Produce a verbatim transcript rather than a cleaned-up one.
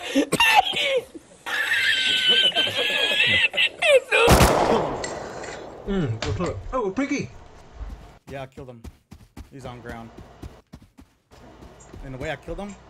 Mm, go through it. Oh, Prnqi! Yeah, I killed him. He's on ground. And the way I killed him,